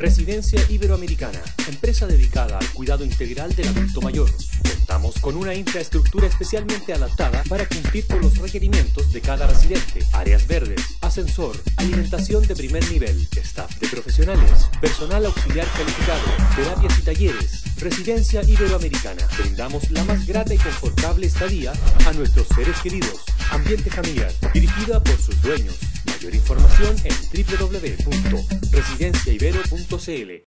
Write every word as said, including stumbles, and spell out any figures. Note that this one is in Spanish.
Residencia Iberoamericana, empresa dedicada al cuidado integral del adulto mayor. Contamos con una infraestructura especialmente adaptada para cumplir con los requerimientos de cada residente. Áreas verdes, ascensor, alimentación de primer nivel, staff de profesionales, personal auxiliar calificado, terapias y talleres. Residencia Iberoamericana. Brindamos la más grata y confortable estadía a nuestros seres queridos. Ambiente familiar, dirigida por sus dueños. Mayor información en w w w punto residencia ibero punto c l.